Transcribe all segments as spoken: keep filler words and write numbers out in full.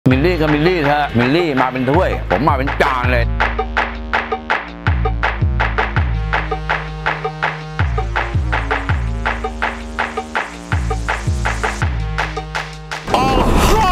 มิลลี่ก็มิลลี่เธอมิลลี่มาเป็นถ้วยผมมาเป็นจานเลยโอ้โห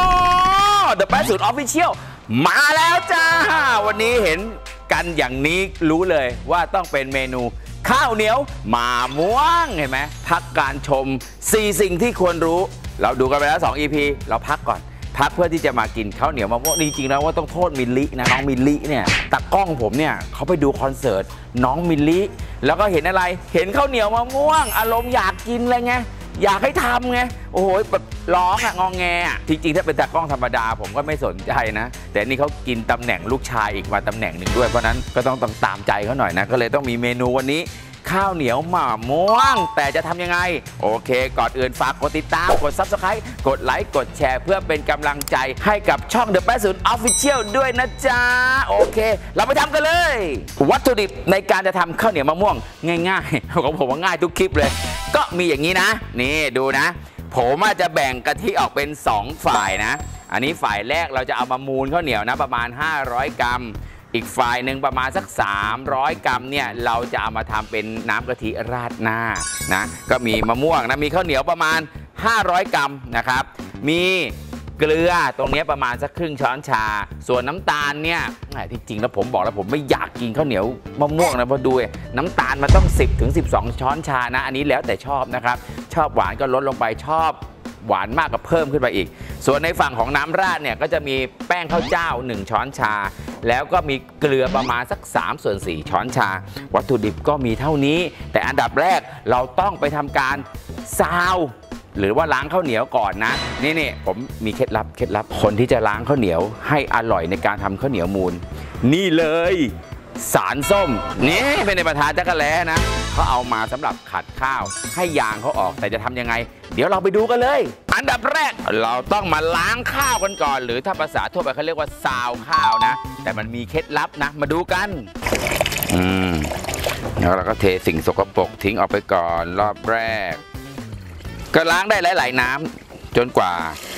The Best Food Official มาแล้วจ้าวันนี้เห็นกันอย่างนี้รู้เลยว่าต้องเป็นเมนูข้าวเหนียวหม่าม่วงเห็นไหมพักการชมสี่สิ่งที่ควรรู้เราดูกันไปแล้วสอง อี พี เราพักก่อนพักเพื่อที่จะมากินข้าวเหนียวมะม่วงจริงๆแล้วว่าต้องโทษมิลลินะน้องมิลลิเนี่ยตากล้องผมเนี่ยเขาไปดูคอนเสิร์ตน้องมิลลิแล้วก็เห็นอะไรเห็นข้าวเหนียวมะม่วงอารมณ์อยากกินอะไรไงอยากให้ทำไงโอ้โหแบบร้องอะงองแงอะจริงๆถ้าเป็นตากล้องธรรมดาผมก็ไม่สนใจนะแต่นี่เขากินตำแหน่งลูกชายอีกมาตำแหน่งหนึ่งด้วยเพราะนั้นก็ต้องตามใจเขาหน่อยนะก็เลยต้องมีเมนูวันนี้ข้าวเหนียวหม่าม่วงแต่จะทำยังไงโอเคก่อนอื่นฝากกดติดตามกด ซับสไครบ์ กดไลค์กดแชร์เพื่อเป็นกำลังใจให้กับช่อง The Best Food Official ด้วยนะจ๊ะโอเคเราไปทำกันเลยวัตถุดิบในการจะทำข้าวเหนียวมะม่วงง่ายๆของผมว่าง่ายทุกคลิปเลยก็มีอย่างนี้นะนี่ดูนะผมอาจจะแบ่งกะทิออกเป็นสองฝ่ายนะอันนี้ฝ่ายแรกเราจะเอามามูนข้าวเหนียวนะประมาณห้าร้อยกรัมอีกฝ่ายหนึ่งประมาณสักสามร้อยกรัมเนี่ยเราจะเอามาทำเป็นน้ำกะทิราดหน้านะก็มีมะม่วงนะมีข้าวเหนียวประมาณห้าร้อยกรัมนะครับมีเกลือตรงนี้ประมาณสักครึ่งช้อนชาส่วนน้ำตาลเนี่ยที่จริงแล้วผมบอกแล้วผมไม่อยากกินข้าวเหนียวมะม่วงนะเพราะดูน้ำตาลมันต้อง สิบถึงสิบสอง ช้อนชานะอันนี้แล้วแต่ชอบนะครับชอบหวานก็ลดลงไปชอบหวานมากก็เพิ่มขึ้นไปอีกส่วนในฝั่งของน้ำราดเนี่ยก็จะมีแป้งข้าวเจ้าหนึ่งช้อนชาแล้วก็มีเกลือประมาณสักสามส่วนสี่ช้อนชาวัตถุดิบก็มีเท่านี้แต่อันดับแรกเราต้องไปทำการซาวหรือว่าล้างข้าวเหนียวก่อนนะนี่นี่ผมมีเคล็ดลับเคล็ดลับคนที่จะล้างข้าวเหนียวให้อร่อยในการทำข้าวเหนียวมูนนี่เลยสารส้มนี่เป็นในประทานจักรแล้นะเขาเอามาสำหรับขัดข้าวให้ยางเขาออกแต่จะทำยังไงเดี๋ยวเราไปดูกันเลยอันดับแรกเราต้องมาล้างข้าวกันก่อนหรือถ้าภาษาทั่วไปเขาเรียกว่าซาวข้าวนะแต่มันมีเคล็ดลับนะมาดูกันอืมแล้วเราก็เทสิ่งสกปรกทิ้งออกไปก่อนรอบแรกก็ล้างได้หลายๆน้ำจนกว่า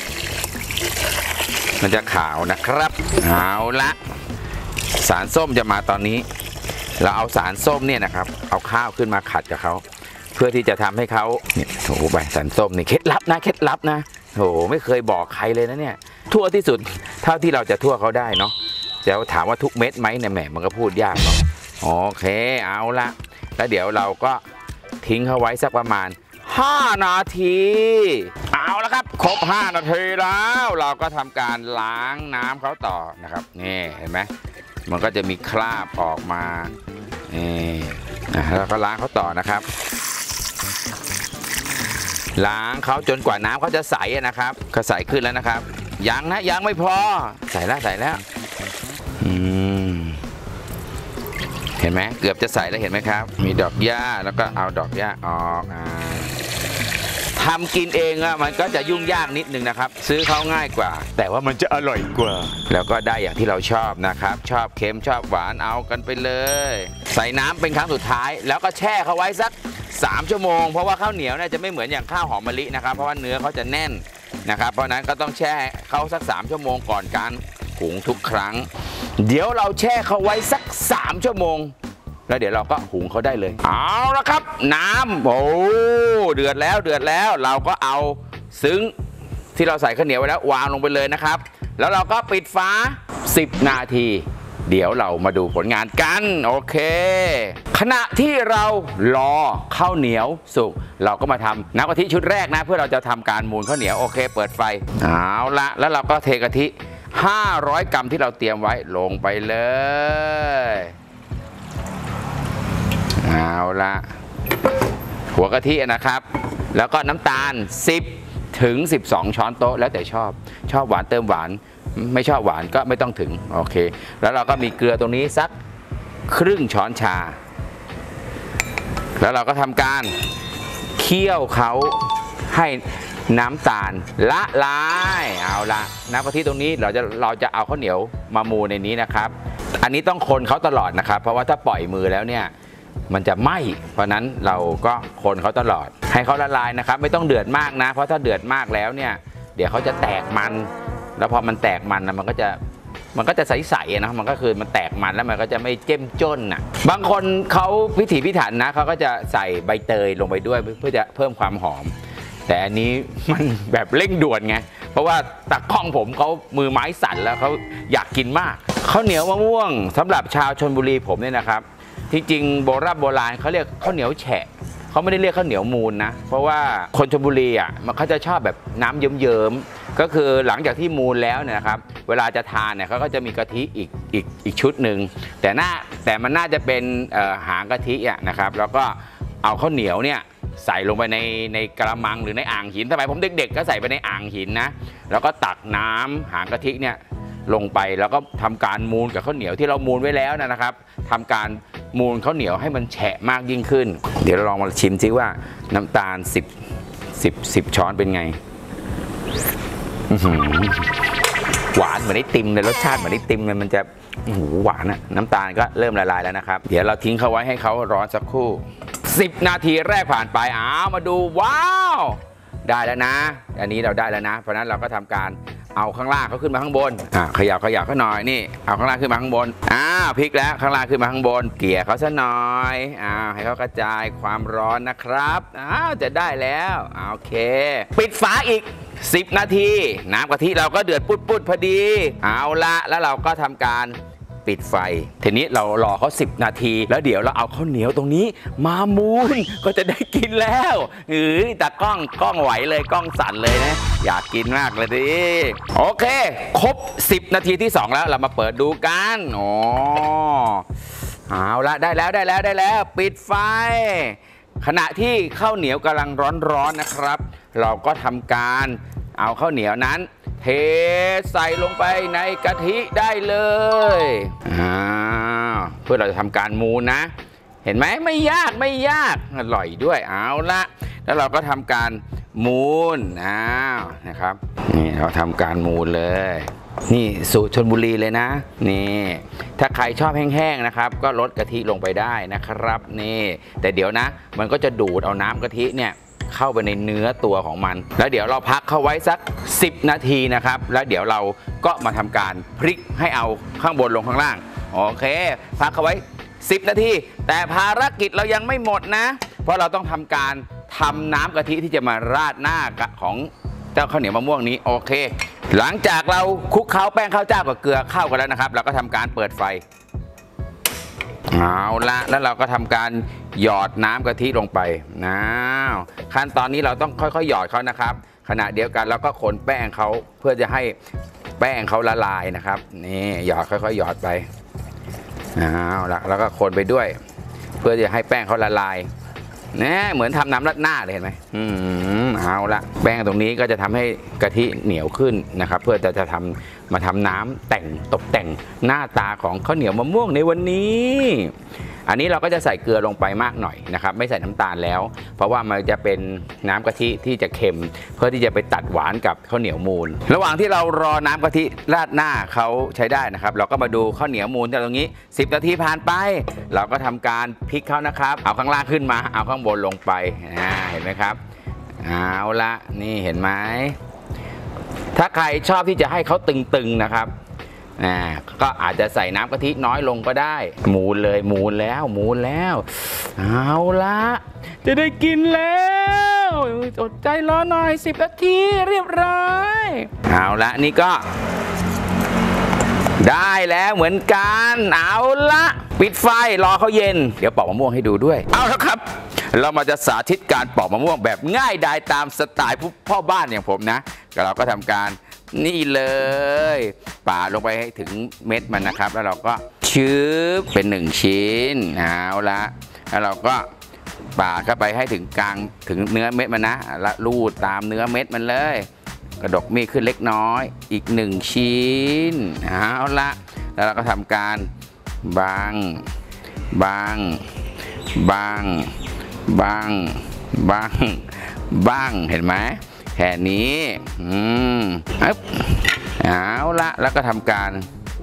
มันจะขาวนะครับเอาละสารส้มจะมาตอนนี้เราเอาสารส้มเนี่ยนะครับเอาข้าวขึ้นมาขัดกับเขาเพื่อที่จะทำให้เขาเนี่ยโถใบสารส้มนี่เคล็ดลับนะเคล็ดลับนะโถไม่เคยบอกใครเลยนะเนี่ยทั่วที่สุดเท่าที่เราจะทั่วเขาได้เนาะจะถามว่าทุกเม็ดไหมเนี่ยแหมมันก็พูดยากเนาะโอเคเอาละแล้วเดี๋ยวเราก็ทิ้งเขาไว้สักประมาณห้านาทีเอาละครับครบห้านาทีแล้วเราก็ทำการล้างน้ำเขาต่อนะครับนี่เห็นไหมมันก็จะมีคราบออกมานี่นะแล้วก็ล้างเขาต่อนะครับล้างเขาจนกว่าน้ำเขาจะใสนะครับก็ใสขึ้นแล้วนะครับยังนะยังไม่พอใส่แล้วใส่แล้วอืมเห็นไหมเกือบจะใส่แล้วเห็นไหมครับมีดอกหญ้าแล้วก็เอาดอกหญ้าออกอ่าทำกินเองอะมันก็จะยุ่งยากนิดนึงนะครับซื้อเขาง่ายกว่าแต่ว่ามันจะอร่อยกว่าแล้วก็ได้อย่างที่เราชอบนะครับชอบเค็มชอบหวานเอากันไปเลยใส่น้ำเป็นครั้งสุดท้ายแล้วก็แช่เขาไว้สักสามชั่วโมงเพราะว่าข้าวเหนียวเนี่ยจะไม่เหมือนอย่างข้าวหอมมะลินะครับเพราะว่าเนื้อเขาจะแน่นนะครับเพราะนั้นก็ต้องแช่เขาสักสามชั่วโมงก่อนการหุงทุกครั้งเดี๋ยวเราแช่เขาไว้สักสามชั่วโมงแล้วเดี๋ยวเราก็หุงเขาได้เลยเอาละครับน้ำโอ้เดือดแล้วเดือดแล้วเราก็เอาซึ้งที่เราใส่ข้าวเหนียวไว้แล้ววางลงไปเลยนะครับแล้วเราก็ปิดฝาสิบนาทีเดี๋ยวเรามาดูผลงานกันโอเคขณะที่เรารอข้าวเหนียวสุกเราก็มาทำน้ำกะทิชุดแรกนะเพื่อเราจะทำการมูนข้าวเหนียวโอเคเปิดไฟเอาละแล้วเราก็เทกะทิห้าร้อยกรัมที่เราเตรียมไว้ลงไปเลยเอาละหัวกะทินะครับแล้วก็น้ำตาลสิบถึงสิบสองช้อนโต๊ะแล้วแต่ชอบชอบหวานเติมหวานไม่ชอบหวานก็ไม่ต้องถึงโอเคแล้วเราก็มีเกลือตรงนี้สักครึ่งช้อนชาแล้วเราก็ทำการเคี่ยวเขาให้น้ำตาลละลายเอาละน้ำกะทิตรงนี้เราจะเราจะเอาข้าวเหนียวมามูในนี้นะครับอันนี้ต้องคนเขาตลอดนะครับเพราะว่าถ้าปล่อยมือแล้วเนี่ยมันจะไหม้เพราะนั้นเราก็คนเขาตลอดให้เขาละลายนะครับไม่ต้องเดือดมากนะเพราะถ้าเดือดมากแล้วเนี่ยเดี๋ยวเขาจะแตกมันแล้วพอมันแตกมันนะมันก็จะมันก็จะใสๆนะมันก็คือมันแตกมันแล้วมันก็จะไม่เจ้มจ้นอ่ะบางคนเขาพิถีพิถันนะเขาก็จะใส่ใบเตยลงไปด้วยเพื่อจะเพิ่มความหอมแต่อันนี้มันแบบเร่งด่วนไงเพราะว่าตากล้องผมเขามือไม้สั่นแล้วเขาอยากกินมากข้าวเหนียวมะม่วงสำหรับชาวชลบุรีผมเนี่ยนะครับที่จริงโบราณโบราณเขาเรียกข้าวเหนียวแฉะเขาไม่ได้เรียกข้าวเหนียวมูลนะเพราะว่าคนชลบุรีอ่ะมันเขาจะชอบแบบน้ำเยิ้มๆก็คือหลังจากที่มูลแล้วเนี่ยนะครับเวลาจะทานเนี่ยเขาก็จะมีกะทิอีกอีกอีกชุดหนึ่งแต่น่าแต่มันน่าจะเป็นหางกะทิอ่ะนะครับแล้วก็เอาข้าวเหนียวเนี่ยใส่ลงไปในในกระมังหรือในอ่างหินสมัยผมเด็กๆก็ใส่ไปในอ่างหินนะแล้วก็ตักน้ำหางกะทิเนี่ยลงไปแล้วก็ทำการมูลกับข้าวเหนียวที่เรามูลไว้แล้วนะครับทำการมูลข้าวเหนียวให้มันแฉะมากยิ่งขึ้นเดี๋ยวเราลองมาชิมซิว่าน้ำตาลสิบ สิบ สิบช้อนเป็นไงหวานเหมือนไอติมเลยรสชาติเหมือนไอติมเลยมันจะหวานอะน้ำตาลก็เริ่มละลายแล้วนะครับเดี๋ยวเราทิ้งเขาไว้ให้เขาร้อนสักครู่สิบนาทีแรกผ่านไปอ้าวมาดูว้าวได้แล้วนะอันนี้เราได้แล้วนะเพราะนั้นเราก็ทำการเอาข้างล่างเขาขึ้นมาข้างบนอ่าขยับขยับเขาหน่อยนี่เอาข้างล่างขึ้นมาข้างบนอ้าวพลิกแล้วข้างล่างขึ้นมาข้างบนเกลี่ยเขาซะหน่อยอ้าวให้เขากระจายความร้อนนะครับอ้าวจะได้แล้วโอเคปิดฝาอีกสิบนาทีน้ำกะทิเราก็เดือดปุดๆพอดีเอาละแล้วเราก็ทำการปิดไฟทีนี้เรารอเขาสิบนาทีแล้วเดี๋ยวเราเอาข้าวเหนียวตรงนี้มามูนก็จะได้กินแล้วเฮ้ยแต่กล้องกล้องไหวเลยกล้องสั่นเลยนะอยากกินมากเลยดิโอเคครบสิบนาทีที่สองแล้วเรามาเปิดดูกันอ๋อเอาละได้แล้วได้แล้วได้แล้วปิดไฟขณะที่ข้าวเหนียวกำลังร้อนๆนะครับเราก็ทำการเอาข้าวเหนียวนั้นเทใส่ลงไปในกะทิได้เลยอ้าวเพื่อเราจะทำการมูนนะเห็นไหมไม่ยากไม่ยากอร่อยด้วยเอาละแล้วเราก็ทำการมูนอ้าวนะครับนี่เราทำการมูนเลยนี่สูตรชลบุรีเลยนะนี่ถ้าใครชอบแห้งๆนะครับก็ลดกะทิลงไปได้นะครับนี่แต่เดี๋ยวนะมันก็จะดูดเอาน้ำกะทิเนี่ยเข้าไปในเนื้อตัวของมันแล้วเดี๋ยวเราพักเขาไว้สักสิบนาทีนะครับแล้วเดี๋ยวเราก็มาทำการพลิกให้เอาข้างบนลงข้างล่างโอเคพักเขาไว้สิบนาทีแต่ภารกิจเรายังไม่หมดนะเพราะเราต้องทำการทำน้ำกะทิที่จะมาราดหน้าของเจ้าข้าวเหนียวมะม่วงนี้โอเคหลังจากเราคลุกเคล้าแป้งข้าวเจ้ากับเกลือเข้ากันแล้วนะครับเราก็ทำการเปิดไฟเอาละแล้วเราก็ทำการหยอดน้ำกะทิลงไปนะขั้นตอนนี้เราต้องค่อยๆหยอดเขานะครับขณะเดียวกันเราก็คนแป้งเขาเพื่อจะให้แป้งเขาละลายนะครับนี่หยอดค่อยๆหยอดไปเอาละแล้วก็คนไปด้วยเพื่อจะให้แป้งเขาละลายเนี่ยเหมือนทำน้ำราดหน้าเลยเห็นไหมอืมเอาละแป้งตรงนี้ก็จะทำให้กะทิเหนียวขึ้นนะครับเพื่อจะจะทำมาทำน้ำแต่งตกแต่งหน้าตาของข้าวเหนียวมะม่วงในวันนี้อันนี้เราก็จะใส่เกลือลงไปมากหน่อยนะครับไม่ใส่น้ำตาลแล้วเพราะว่ามันจะเป็นน้ำกะทิที่จะเค็มเพื่อที่จะไปตัดหวานกับข้าวเหนียวมูลระหว่างที่เรารอน้ำกะทิราดหน้าเขาใช้ได้นะครับเราก็มาดูข้าวเหนียวมูลตรงนี้สิบนาทีผ่านไปเราก็ทำการพลิกเขานะครับเอาข้างล่างขึ้นมาเอาข้างบนลงไปเห็นไหมครับเอาละนี่เห็นไหมถ้าใครชอบที่จะให้เขาตึงๆนะครับอ่าก็อาจจะใส่น้ำกะทิน้อยลงก็ได้มูนเลยมูนแล้วมูนแล้วเอาละจะได้กินแล้วอดใจรอหน่อยสิบนาทีเรียบร้อยเอาละนี่ก็ได้แล้วเหมือนกันเอาละปิดไฟรอเขาเย็นเดี๋ยวปอกมะม่วงให้ดูด้วยเอาละครับเรามาจะสาธิตการปอกมะม่วงแบบง่ายดายตามสไตล์พ่อบ้านอย่างผมนะเราก็ทำการนี่เลยปาดลงไปให้ถึงเม็ดมันนะครับแล้วเราก็ชืบเป็นหนึ่งชิ้นเอาละแล้วเราก็ปาดเข้าไปให้ถึงกลางถึงเนื้อเม็ดมันนะแล้วลูดตามเนื้อเม็ดมันเลยกระดกมีดขึ้นเล็กน้อยอีกหนึ่งชิ้นเอาละแล้วเราก็ทำการบังบังบังบังบังบังเห็นไหมแค่นี้อืมเอาละแล้วก็ทำการ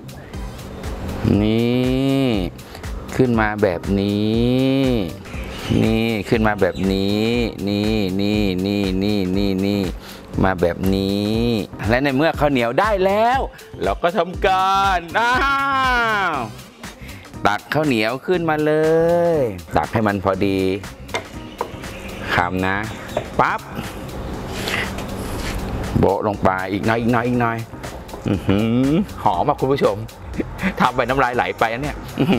นี่ขึ้นมาแบบนี้นี่ขึ้นมาแบบนี้นี่นี่นี่นี่นี่นี่มาแบบนี้และในเมื่อข้าวเหนียวได้แล้วเราก็ทำการอ้าวตักข้าวเหนียวขึ้นมาเลยตักให้มันพอดีคำนะปั๊บโบะลงไปอีกหน่อยอีกหน่อยอีกหน่อยหอมมากคุณผู้ชมทำไปน้ำลายไหลไปเนี่ย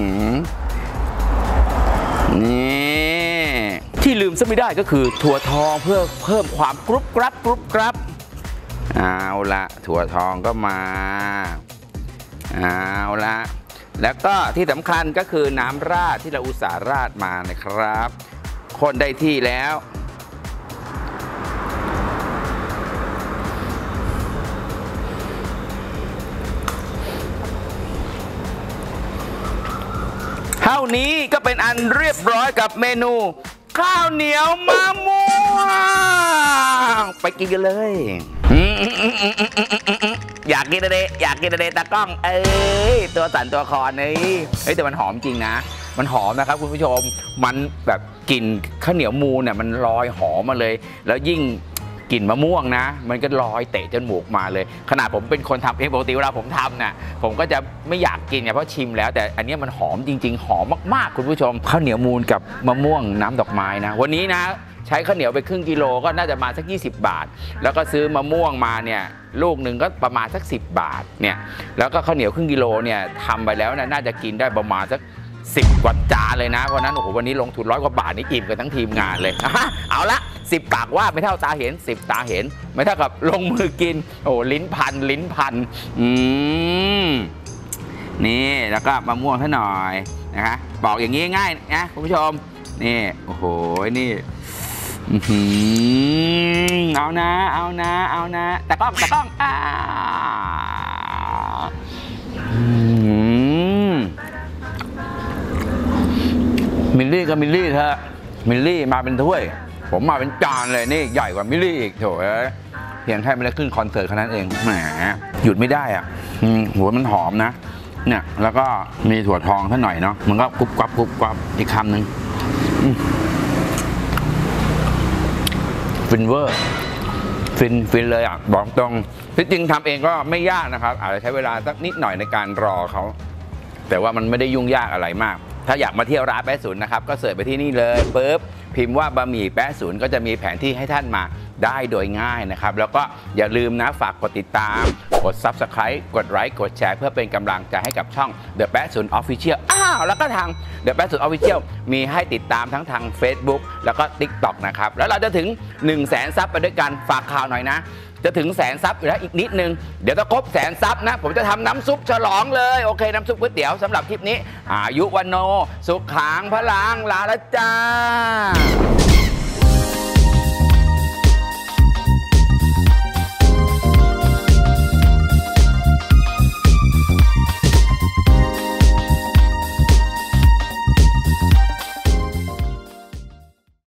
นี่ที่ลืมซะไม่ได้ก็คือถั่วทองเพื่อเพิ่มความกรุบกรับกรุบกรับเอาละถั่วทองก็มาเอาละแล้วก็ที่สำคัญก็คือน้ำราดที่เราอุตส่าห์ราดมานะครับคนได้ที่แล้วเท่านี้ก็เป็นอันเรียบร้อยกับเมนูข้าวเหนียวมะม่วงไปกินกันเลยอยากกินอะไรอยากกินอะไรตากล้องเอ้ยตัวสั่นตัวคอนี่เฮ้ยแต่มันหอมจริงนะมันหอมนะครับคุณผู้ชมมันแบบกลิ่นข้าวเหนียวมูนเนี่ยมันลอยหอมมาเลยแล้วยิ่งกลิ่นมะม่วงนะมันก็ลอยเตะจมูกมาเลยขนาดผมเป็นคนทำเองปกติเวลาผมทำน่ะผมก็จะไม่อยากกินไงเพราะชิมแล้วแต่อันนี้มันหอมจริงๆหอมมากๆคุณผู้ชมข้าวเหนียวมูนกับมะม่วงน้ำดอกไม้นะวันนี้นะใช้ข้าวเหนียวไปครึ่งกิโลก็น่าจะมาสักยี่สิบบาทแล้วก็ซื้อมะม่วงมาเนี่ยลูกหนึ่งก็ประมาณสักสิบบาทเนี่ยแล้วก็ข้าวเหนียวครึ่งกิโลเนี่ยทำไปแล้วนะน่าจะกินได้ประมาณสักสิบกว่าจานเลยนะเพราะนั้นโอ้โหวันนี้ลงทุนร้อยกว่าบาทนี่อิ่มกันทั้งทีมงานเลยเอาละสิบปากว่าไม่เท่าตาเห็นสิบตาเห็นไม่เท่ากับลงมือกินโอ้ลิ้นพันลิ้นพันอืมนี่แล้วก็มะม่วงท่าหน่อยนะคะบอกอย่างนี้ง่ายนะคุณผู้ชมนี่โอ้โหนี่เอานะเอานะเอานะแต่กล้องแต่กล้องอ่ามิลลี่กับมิลลี่เธอมิลลี่มาเป็นถ้วยผมมาเป็นจานเลยนี่ใหญ่กว่ามิลลี่อีกโถเพียงแค่ไม่ได้ขึ้นคอนเสิร์ตแค่นั้นเองแหมหยุดไม่ได้อ่ะหัวมันหอมนะเนี่ยแล้วก็มีถั่วทองท่าหน่อยเนาะมันก็กรุบกรับกรุบกรับอีกคำหนึ่งฟินเวอร์ฟินฟินเลยอ่ะบอกตรงที่จริงทำเองก็ไม่ยากนะครับอาจจะใช้เวลาสักนิดหน่อยในการรอเขาแต่ว่ามันไม่ได้ยุ่งยากอะไรมากถ้าอยากมาเที่ยวร้านแป๊ะศูนย์นะครับก็เสิร์ชไปที่นี่เลยปุ๊บพิมพ์ว่าบะหมี่แป๊ะศูนย์ก็จะมีแผนที่ให้ท่านมาได้โดยง่ายนะครับแล้วก็อย่าลืมนะฝากกดติดตามกด ซับสไครบ์ กดไลค์กดแชร์เพื่อเป็นกำลังใจให้กับช่อง The แป๊ะศูนย์ Official อ้าวแล้วก็ทาง The แป๊ะศูนย์ Official มีให้ติดตามทั้งทาง Facebook แล้วก็ ติ๊กต็อก นะครับแล้วเราจะถึง หนึ่งแสน ซับไปด้วยกันฝากข่าวหน่อยนะจะถึงแสนซับอยู่แล้วอีกนิดนึงเดี๋ยวถ้าครบแสนซับนะผมจะทำน้ำซุปฉลองเลยโอเคน้ำซุปก๋วยเตี๋ยวสำหรับคลิปนี้อายุวันโนสุขขังพลังลาละจ้า